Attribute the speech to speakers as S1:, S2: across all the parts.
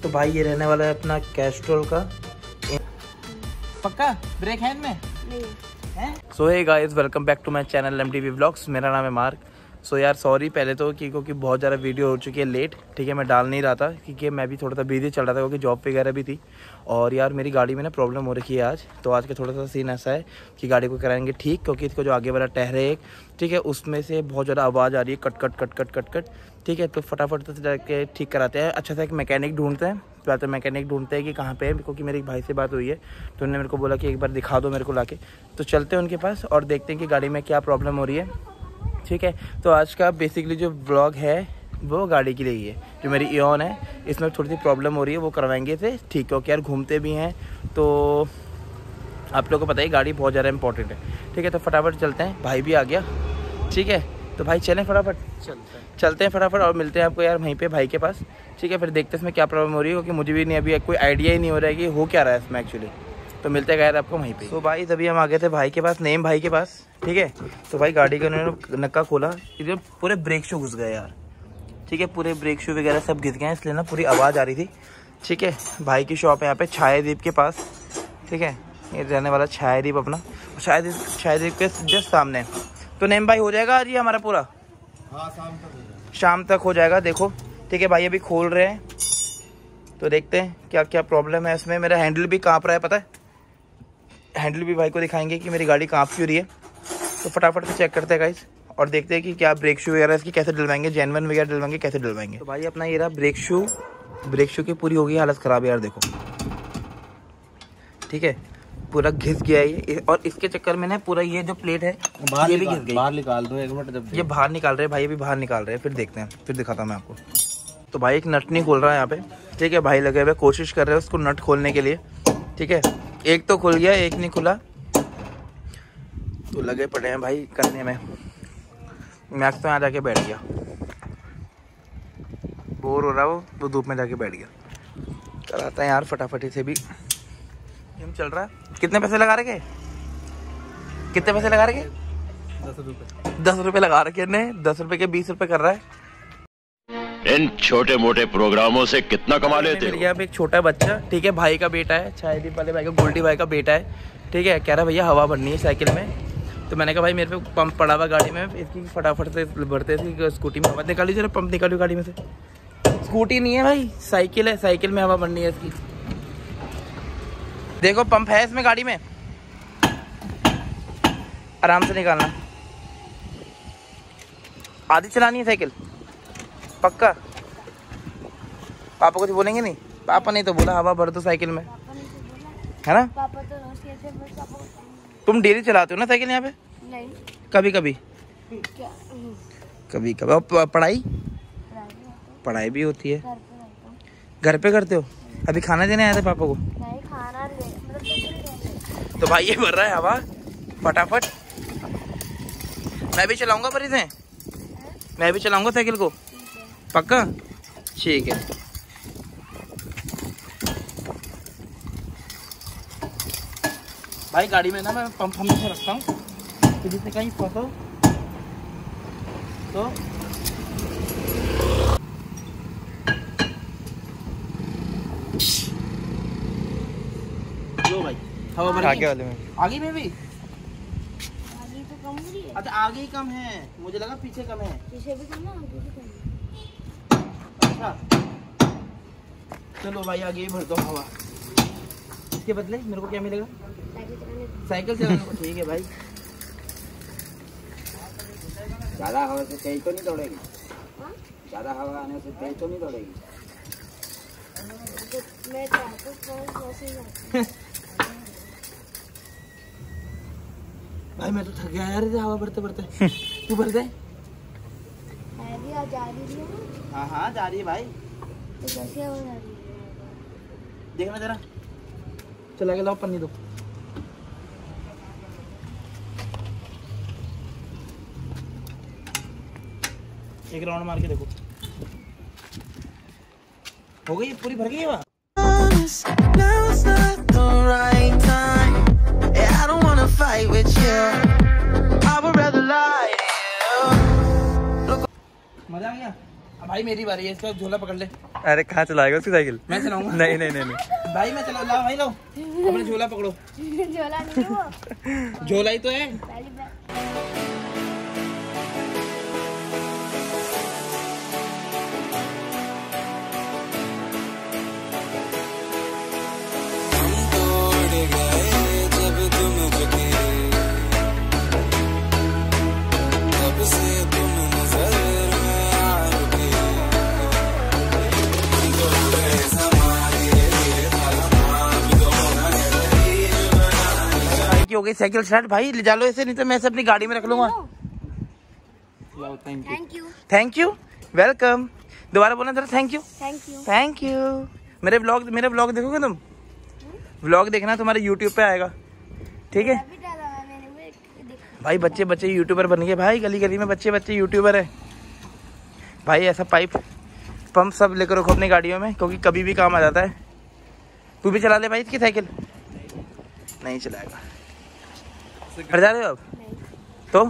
S1: तो भाई ये रहने वाला है अपना कैस्ट्रोल का। पक्का ब्रेक है इनमें? नहीं है। So hey guys, welcome back to my channel MTV vlogs. मेरा नाम है मार्क। सो यार सॉरी पहले तो क्योंकि बहुत ज़्यादा वीडियो हो चुकी है लेट, ठीक है। मैं डाल नहीं रहा था क्योंकि मैं भी थोड़ा सा बिजी चल रहा था क्योंकि जॉब वगैरह भी थी। और यार मेरी गाड़ी में ना प्रॉब्लम हो रखी है आज। तो आज का थोड़ा सा सीन ऐसा है कि गाड़ी को कराएंगे ठीक, क्योंकि इसको जो आगे वाला टायर है एक, ठीक है, उसमें से बहुत ज़्यादा आवाज़ आ रही है, cut cut cut cut cut cut, ठीक है। तो फटाफट से जाके ठीक कराते हैं। अच्छा सा एक मैकेनिक ढूंढते हैं, तो मैकेनिक ढूंढते हैं कि कहाँ पे है, क्योंकि मेरे एक भाई से बात हुई है तो उन्होंने मेरे को बोला कि एक बार दिखा दो मेरे को लाके। तो चलते हैं उनके पास और देखते हैं कि गाड़ी में क्या प्रॉब्लम हो रही है, ठीक है। तो आज का बेसिकली जो व्लॉग है वो गाड़ी के लिए ही है। जो मेरी इओन है इसमें थोड़ी सी प्रॉब्लम हो रही है, वो करवाएंगे थे ठीक, क्योंकि यार घूमते भी हैं तो आप लोगों को पता है गाड़ी बहुत ज़्यादा इंपॉर्टेंट है, ठीक है। तो फटाफट चलते हैं, भाई भी आ गया, ठीक है। तो भाई चलें फटाफट, चलते हैं फटाफट और मिलते हैं आपको यार वहीं पे भाई के पास, ठीक है। फिर देखते हैं इसमें क्या प्रॉब्लम हो रही है, क्योंकि मुझे भी नहीं अभी कोई आइडिया ही नहीं हो रहा है कि हो क्या रहा है इसमें एक्चुअली। तो मिलते गए आपको वहीं पे। तो भाई तभी हम आ गए थे भाई के पास, नेम भाई के पास, ठीक है। तो भाई गाड़ी का उन्होंने नक्का खोला, इधर पूरे ब्रेक शू घुस गए यार, ठीक है। पूरे ब्रेक शू वगैरह सब घिस गए, इसलिए ना पूरी आवाज़ आ रही थी, ठीक है। भाई की शॉप है यहाँ पे छायादीप के पास, ठीक है। ये रहने वाला छायादीप अपना, छायादीप के जस्ट सामने। तो नेम भाई हो जाएगा आज ये हमारा पूरा?
S2: हाँ,
S1: शाम तक हो जाएगा, देखो, ठीक है। भाई अभी खोल रहे हैं तो देखते हैं क्या क्या प्रॉब्लम है इसमें। मेरा हैंडल भी काँप रहा है, पता है, हैंडल भी भाई को दिखाएंगे कि मेरी गाड़ी काँप क्यों रही है। तो फटाफट से चेक करते हैं गाइस और देखते हैं कि क्या ब्रेक शू वगैरह इसकी कैसे डलवाएंगे, जेनवन वगैरह डलवाएंगे, कैसे डलवाएंगे। तो भाई अपना ये रहा ब्रेक शू की पूरी हो गई हालत ख़राब है यार, देखो, ठीक है। पूरा घिस गया है ये, और इसके चक्कर में ना पूरा ये जो प्लेट है ये भी घिस गई।
S2: बाहर निकाल दो एक मिनट, जब
S1: ये बाहर निकाल रहे हैं भाई, अभी बाहर निकाल रहे हैं, फिर देखते हैं, फिर दिखाता हूँ मैं आपको। तो भाई एक नट नहीं खोल रहा है यहाँ पे, ठीक है। भाई लगे हुए कोशिश कर रहे हैं उसको नट खोलने के लिए, ठीक है। एक तो खुल गया, एक नहीं खुला, तो लगे पड़े हैं भाई करने में। मैक्स तो यहाँ जाके बैठ गया, बोर हो रहा वो धूप में जाके बैठ गया। कराता है यार फटाफट से भी गेम चल रहा है। कितने पैसे लगा रखे, कितने पैसे लगा रखे?
S2: 10 रुपये।
S1: 10 रुपये लगा रखे ने, 10 रुपये के 20 रुपये कर रहा है।
S3: इन छोटे मोटे प्रोग्रामों से कितना कमा लेते हो?
S1: यहाँ पे एक छोटा बच्चा, ठीक है, भाई का बेटा है, छायादीप वाले भाई का, गोल्डी भाई का बेटा है, ठीक है। कह रहा भैया हवा भरनी है साइकिल में। तो मैंने कहा भाई मेरे पे पंप पड़ा हुआ गाड़ी में, इसकी फटाफट से भरते थे स्कूटी में हवा निकाली, जरा पंप निकालियो गाड़ी में से। स्कूटी नहीं है भाई, साइकिल है, साइकिल में हवा भरनी है इसकी। देखो पंप है इसमें गाड़ी में, आराम से निकालना। आधी चलानी है साइकिल, पक्का? पापा कुछ बोलेंगे नहीं? पापा नहीं तो बोला हवा भर दो साइकिल में, है ना?
S4: पापा तो रोज कहते हैं, बस पापा को
S1: तुम डेली चलाते हो ना साइकिल यहाँ पे?
S4: नहीं,
S1: कभी कभी,
S4: क्या
S1: कभी कभी। और पढ़ाई भी होती है,
S4: घर पे रहता हूँ।
S1: घर पे करते हो? अभी खाना देने आए थे पापा को?
S4: नहीं, खाना ले मतलब
S1: तो भाई ये भर रहा है हवा फटाफट। मैं भी चलाऊंगा पर इसे, मैं भी चलाऊंगा साइकिल को, पक्का? ठीक है। भाई गाड़ी में ना मैं पंप हमेशा रखता हूँ, तो जिससे कहीं फंसो तो लो भाई हवा भर आगे वाले में, आगे में भी
S4: आगे तो कम हो रही है।
S1: अच्छा आगे ही कम है, मुझे लगा पीछे कम है।
S4: पीछे भी कम है, आगे भी कम है।
S1: अच्छा चलो भाई आगे ही भर दो हवा, इसके बदले मेरे को क्या मिलेगा? साइकिल चलाने को। ठीक है भाई।
S2: ज्यादा हवा से तेज तो नहीं दौड़ेगी? ज्यादा हवा आने से तेज तो नहीं दौड़ेगी?
S4: मैं चाहता हूँ
S1: भाई मैं तो थक गया यार हवा भरते भरते। तू भर दे।
S4: मैं भी आज जा रही हूँ।
S1: हाँ हाँ जा रही है भाई।
S4: तो कैसे हो जा रही है?
S1: देखना जरा, चला के लाओ पन्नी दो। एक राउंड मार के देखो, हो गई पूरी भर गई है वहाँ। मजा आ गया। भाई मेरी बारी है, इसका झोला पकड़ ले।
S5: अरे कहाँ चलाएगा उसकी साइकिल?
S1: मैं चलाऊंगा।
S5: नहीं नहीं नहीं नहीं
S1: भाई मैं चला, ला भाई लो, अपने झोला पकड़ो।
S4: झोला नहीं वो,
S1: झोला ही तो है।
S4: पहली बार।
S1: हो गई साइकिल स्टार्ट। भाई ले जा लो इसे, नहीं तो मैं इसे अपनी गाड़ी में रख लूंगा।
S4: Thank you.
S1: Thank you, welcome. दोबारा बोलना जरा, thank you.
S4: Thank you.
S1: Thank you. मेरे ब्लॉग देखोगे तुम? व्लॉग देखना, तुम्हारे यूट्यूब पे आएगा, ठीक है?
S4: अभी डाला मैंने, वो देखो।
S1: भाई बच्चे यूट्यूबर बन गए भाई, गली गली में बच्चे यूट्यूबर है भाई। ऐसा पाइप पंप सब लेकर रखो अपनी गाड़ियों में, क्योंकि कभी भी काम आ जाता है। तू भी चला ले भाई इसकी साइकिल। नहीं चलाएगा। घर जा रहे हो अब? तो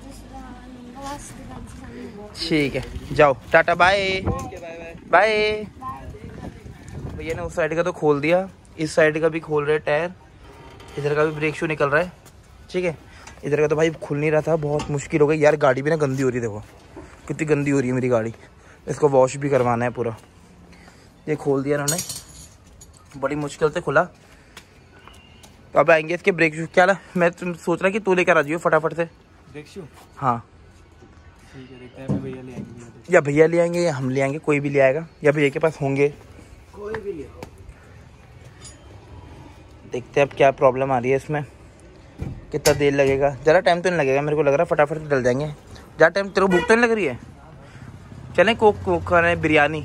S1: ठीक है, जाओ, टाटा बाय बाय। भैया ने उस साइड का तो खोल दिया, इस साइड का भी खोल रहे टायर, इधर का भी ब्रेक शू निकल रहा है, ठीक है? इधर का तो भाई खुल नहीं रहा था, बहुत मुश्किल हो गई यार। गाड़ी भी ना गंदी हो रही है, देखो कितनी गंदी हो रही है मेरी गाड़ी। इसको वॉश भी करवाना है पूरा। ये खोल दिया इन्होंने, बड़ी मुश्किल से खुला। तो अब आएंगे इसके ब्रेक शू। क्या मैं सोच रहा कि तू लेकर आ जाइयो फटाफट से
S5: ब्रेक शू।
S1: हाँ
S5: ठीक है, देखते हैं भैया ले आएंगे,
S1: या भैया ले आएंगे या हम ले आएंगे, कोई भी ले आएगा, या भैया के पास होंगे,
S5: कोई भी ले।
S1: देखते हैं अब क्या प्रॉब्लम आ रही है इसमें, कितना देर लगेगा। ज़रा टाइम तो नहीं लगेगा, मेरे को लग रहा है फटाफट से डल जाएंगे। ज़्यादा टाइम तेरे को भूख तो नहीं लग रही है? चलें कोक खाना है, बिरयानी।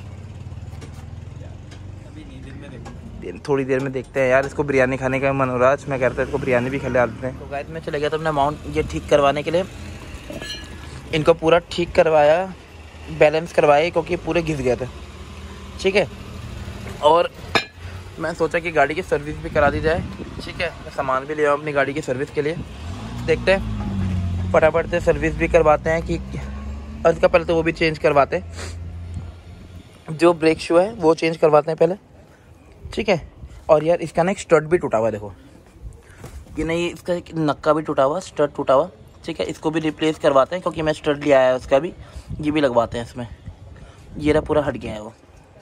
S5: अभी नहीं, दिन में देखो,
S1: थोड़ी देर में देखते हैं यार। इसको बिरयानी खाने का मन हो रहा है, मैं कहता हूँ इसको बिरयानी भी खिला देते हैं। तो गाइस मैं चले गया था अपना माउंट ये ठीक करवाने के लिए। इनको पूरा ठीक करवाया, बैलेंस करवाए, क्योंकि पूरे घिस गए थे, ठीक है? और मैं सोचा कि गाड़ी की सर्विस भी करा दी जाए, ठीक है? मैं सामान भी ले आऊँ अपनी गाड़ी की सर्विस के लिए। देखते हैं फटाफट से सर्विस भी करवाते हैं कि, और इसका पहले तो वो भी चेंज करवाते हैं, जो ब्रेक शू है वो चेंज करवाते हैं पहले, ठीक है? और यार इसका ना एक स्टड भी टूटा हुआ, देखो कि नहीं, इसका एक नक्का भी टूटा हुआ, स्टड टूटा हुआ, ठीक है? इसको भी रिप्लेस करवाते हैं, क्योंकि मैं स्टड लिया है उसका भी, ये भी लगवाते हैं इसमें। ये रहा पूरा हट गया है वो।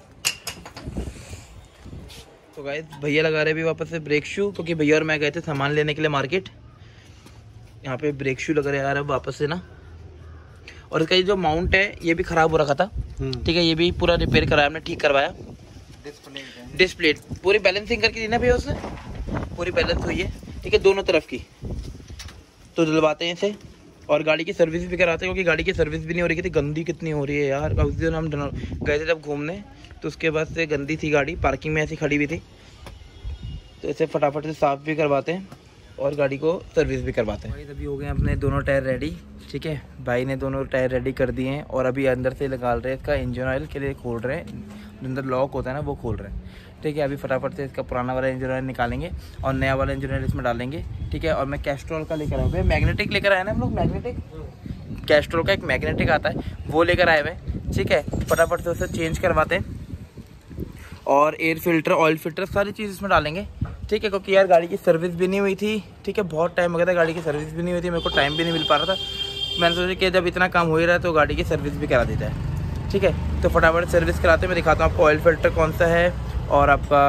S1: तो गाइस भैया लगा रहे भी वापस से ब्रेक शू, क्योंकि भैया और मैं गए थे सामान लेने के लिए मार्केट। यहाँ पे ब्रेक शू लग रहे यार अब वापस से ना। और इसका ये जो माउंट है ये भी ख़राब हो रखा था, ठीक है? ये भी पूरा रिपेयर कराया हमने, ठीक करवाया। डिस्प्ले पूरी बैलेंसिंग करके दी ना भैया उसने, पूरी बैलेंस हुई है, ठीक है? दोनों तरफ की। तो डलवाते हैं इसे, और गाड़ी की सर्विस भी कराते हैं, क्योंकि गाड़ी की सर्विस भी नहीं हो रही थी। गंदी कितनी हो रही है यार। उस दिन हम गए थे जब घूमने, तो उसके बाद से गंदी थी गाड़ी, पार्किंग में ऐसी खड़ी हुई थी। तो इसे फटाफट से साफ़ भी करवाते हैं और गाड़ी को सर्विस भी करवाते हैं। भाई अभी हो गए अपने दोनों टायर रेडी, ठीक है? भाई ने दोनों टायर रेडी कर दिए हैं, और अभी अंदर से निकाल रहे हैं, इसका इंजन ऑयल के लिए खोल रहे हैं, जो अंदर लॉक होता है ना वो खोल रहे हैं, ठीक है? अभी फटाफट से इसका पुराना वाला इंजन ऑयल निकालेंगे और नया वाला इंजन ऑयल इसमें डालेंगे, ठीक है? और मैं कैस्ट्रॉल का लेकर आया, मैग्नेटिक लेकर आया ना हम लोग, मैग्नेटिक कैस्ट्रॉल का एक मैग्नेटिक आता है, वो लेकर आए हुए, ठीक है? फटाफट से उसे चेंज करवाते हैं, और एयर फिल्टर, ऑयल फिल्टर, सारी चीज़ इसमें डालेंगे, ठीक है? क्योंकि यार गाड़ी की सर्विस भी नहीं हुई थी, ठीक है? बहुत टाइम हो गया था, गाड़ी की सर्विस भी नहीं हुई थी, मेरे को टाइम भी नहीं मिल पा रहा था। मैंने सोचा कि जब इतना काम हो ही रहा है तो गाड़ी की सर्विस भी करा दी जाए, ठीक है? तो फटाफट सर्विस कराते मैं दिखाता हूँ आपको ऑयल फिल्टर कौन सा है, और आपका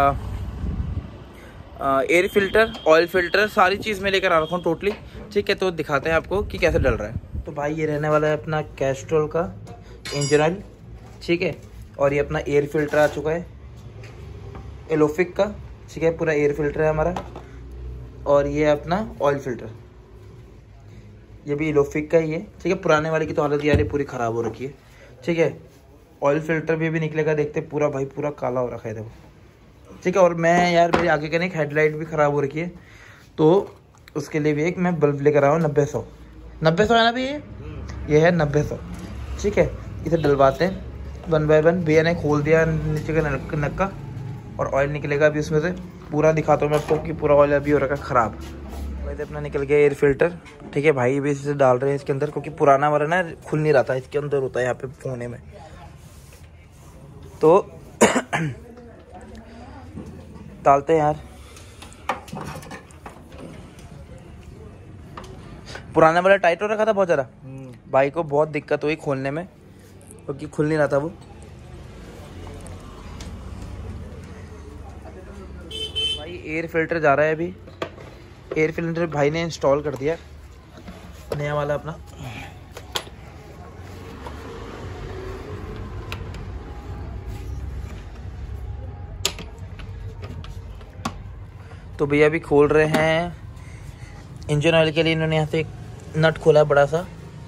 S1: एयर फिल्टर, ऑयल फिल्टर, सारी चीज़ मैं लेकर आ रखा हूँ टोटली, ठीक है? तो दिखाते हैं आपको कि कैसे डल रहा है। तो भाई ये रहने वाला है अपना कैस्ट्रॉल का इंजन ऑयल, ठीक है? और ये अपना एयर फिल्टर आ चुका है एलोफिक का, ठीक है? पूरा एयर फिल्टर है हमारा। और ये अपना ऑयल फिल्टर, ये भी एलोफिक का ही है, ठीक है? पुराने वाले की तो हालत यार पूरी ख़राब हो रखी है, ठीक है? ऑयल फिल्टर भी अभी निकलेगा, देखते पूरा भाई पूरा काला हो रखा है देखो, ठीक है? और मैं यार मेरी आगे का एक हेडलाइट भी ख़राब हो रखी है, तो उसके लिए भी एक मैं बल्ब लेकर आया हूँ 900 है ना भैया? ये है 900, ठीक है? इसे डलवाते हैं 1 बाय 1। भैया ने खोल दिया नीचे का नक्का, और ऑयल निकलेगा अभी उसमें से। पूरा दिखाता हूँ मैं आपको कि पूरा ऑयल अभी हो रखा है ख़राब। वैसे अपना निकल गया एयर फिल्टर, ठीक है? भाई भी इसे डाल रहे हैं इसके अंदर, क्योंकि पुराना वाला ना खुल नहीं रहा था, इसके अंदर होता है यहाँ पे कोने में, तो डालते हैं यार। पुराना वाला टाइट हो रखा था बहुत ज़्यादा, भाई को बहुत दिक्कत हुई खोलने में क्योंकि खुल नहीं रहा था वो। भाई एयर फिल्टर जा रहा है अभी। एयर फिल्टर भाई ने इंस्टॉल कर दिया नया वाला अपना। तो भैया अभी खोल रहे हैं इंजन ऑयल के लिए। इन्होंने यहाँ से एक नट खोला है बड़ा सा।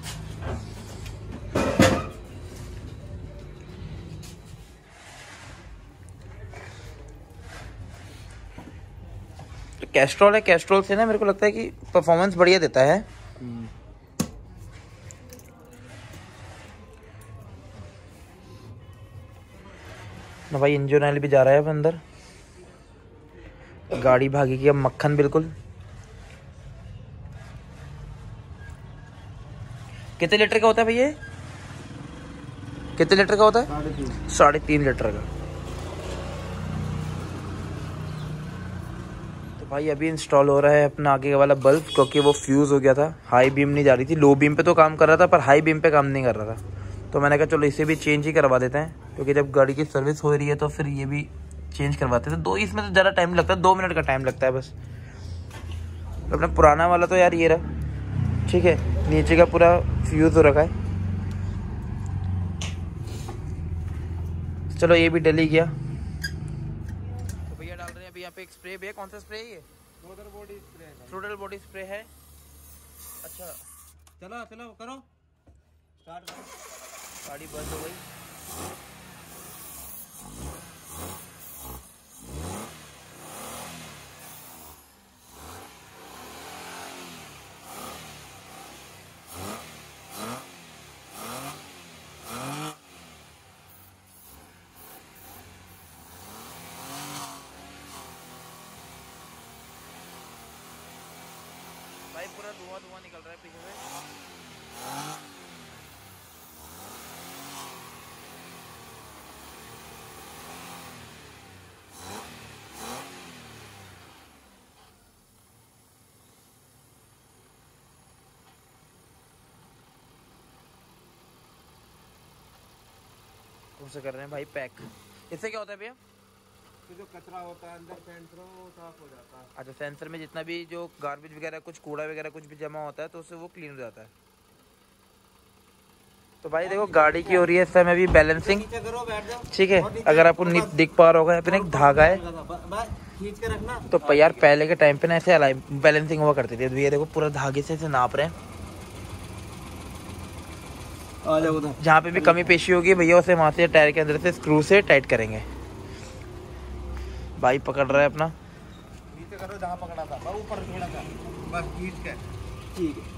S1: तो कैस्ट्रॉल है, कैस्ट्रॉल से ना मेरे को लगता है कि परफॉर्मेंस बढ़िया देता है। ना भाई इंजन ऑयल भी जा रहा है अब अंदर। गाड़ी भागेगी अब मक्खन बिल्कुल। कितने लीटर का होता है भैया? कितने लीटर का होता है? 3.5 लीटर का। तो भाई अभी इंस्टॉल हो रहा है अपना आगे वाला बल्ब, क्योंकि वो फ्यूज हो गया था। हाई बीम नहीं जा रही थी, लो बीम पे तो काम कर रहा था पर हाई बीम पे काम नहीं कर रहा था। तो मैंने कहा चलो इसे भी चेंज ही करवा देते हैं, क्योंकि जब गाड़ी की सर्विस हो रही है तो फिर ये भी चेंज करवाते थे। दो इसमें तो ज़्यादा टाइम लगता है, 2 मिनट का टाइम लगता है बस। अपना पुराना वाला तो यार ये रहा, ठीक है, नीचे का पूरा फ्यूज हो रखा है। चलो ये भी डल ही गया। तो भैया डाल रहे हैं अभी यहाँ पे एक स्प्रे। भैया कौन सा स्प्रे है ये? फ्लोरल बॉडी स्प्रे है। अच्छा
S5: चलो चलो करो स्टार्ट करो।
S1: गाड़ी बंद हो गई। भाई पूरा धुआं धुआं निकल रहा है पीछे से। उसे कर रहे हैं भाई पैक। इससे क्या होता है भैया?
S5: तो जो कचरा होता है अंदर सेंसर वो साफ हो जाता है।
S1: अच्छा, सेंसर में जितना भी जो गार्बेज वगैरह कुछ कूड़ा वगैरह कुछ भी जमा होता है तो उससे वो क्लीन हो जाता है। तो भाई देखो गाड़ी की हो रही है इस समय अभी बैलेंसिंग, ठीक है। अगर आपको दिख पा रहा होगा अपने एक धागा है
S5: खींच के रखना।
S1: तो यार पहले के टाइम पे ना ऐसे बैलेंसिंग हुआ करती थी। ये देखो पूरा धागे से नाप रहे हैं। जहाँ पे भी कमी पेशी होगी भैया उसे वहां से टायर के अंदर से स्क्रू से टाइट करेंगे। भाई पकड़ रहा है अपना।
S5: नीचे करो जहाँ पकड़ा था, ऊपर थोड़ा सा बस खींच के। ठीक है,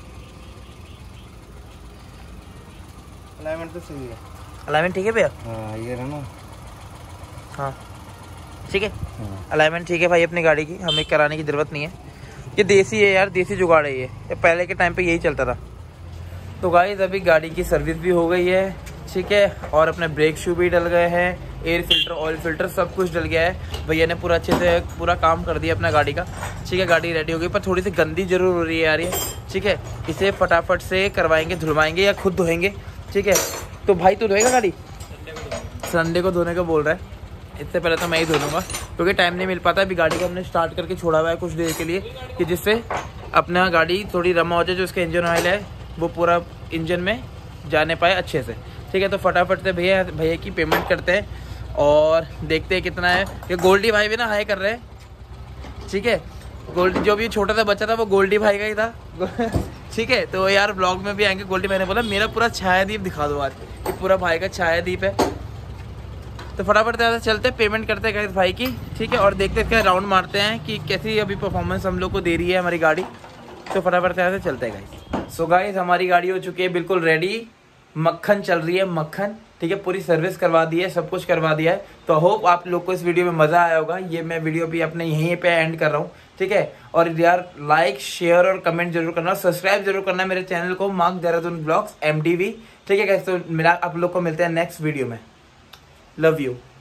S5: अलाइनमेंट तो सही है।
S1: अलाइनमेंट ठीक है भैया?
S5: हाँ ये रहा ना।
S1: हाँ ठीक है, अलाइनमेंट ठीक है भाई अपनी गाड़ी की, हमें कराने की जरूरत नहीं है। ये देसी है यार, देसी जुगाड़ है ये पहले के टाइम पे यही चलता था। तो गाइस अभी गाड़ी की सर्विस भी हो गई है, ठीक है, और अपने ब्रेक शू भी डल गए हैं, एयर फिल्टर ऑयल फिल्टर सब कुछ डल गया है। भैया ने पूरा अच्छे से पूरा काम कर दिया अपना गाड़ी का, ठीक है। गाड़ी रेडी हो गई पर थोड़ी सी गंदी जरूर हो रही है यार ये, ठीक है। इसे फटाफट से करवाएंगे, धुलवाएंगे या खुद धोएंगे, ठीक है। तो भाई तू धोएगा गाड़ी? संडे को धोने का बोल रहा है। इससे पहले तो मैं ही धो लूँगा क्योंकि टाइम नहीं मिल पाता। अभी गाड़ी को हमने स्टार्ट करके छोड़ा हुआ है कुछ देर के लिए कि जिससे अपना गाड़ी थोड़ी रमा हो जाए, जो उसका इंजन ऑयल है वो पूरा इंजन में जाने पाए अच्छे से, ठीक है। तो फटाफट से भैया की पेमेंट करते हैं और देखते हैं कितना है। ये गोल्डी भाई भी ना हाई कर रहे हैं, ठीक है। गोल्डी जो भी छोटा सा बच्चा था वो गोल्डी भाई का ही था ठीक है। तो यार ब्लॉग में भी आएंगे। गोल्डी भाई ने बोला मेरा पूरा छायादीप दिखा दो आज, ये पूरा भाई का छायादीप है। तो फटाफट से चलते पेमेंट करते हैं भाई की, ठीक है, और देखते हैं राउंड मारते हैं कि कैसी अभी परफॉर्मेंस हम लोग को दे रही है हमारी गाड़ी। तो फटाफट से चलते हैं गाइस। सो गाइस हमारी गाड़ी हो चुकी है बिल्कुल रेडी, मक्खन चल रही है मक्खन, ठीक है। पूरी सर्विस करवा दी है, सब कुछ करवा दिया है। तो होप आप लोग को इस वीडियो में मजा आया होगा। ये मैं वीडियो भी अपने यहीं पे एंड कर रहा हूँ, ठीक है। और यार लाइक शेयर और कमेंट जरूर करना, सब्सक्राइब जरूर करना मेरे चैनल को मार्क देहरादून ब्लॉग्स MTV, ठीक है। तो मिला आप लोग को मिलते हैं नेक्स्ट वीडियो में। Love you.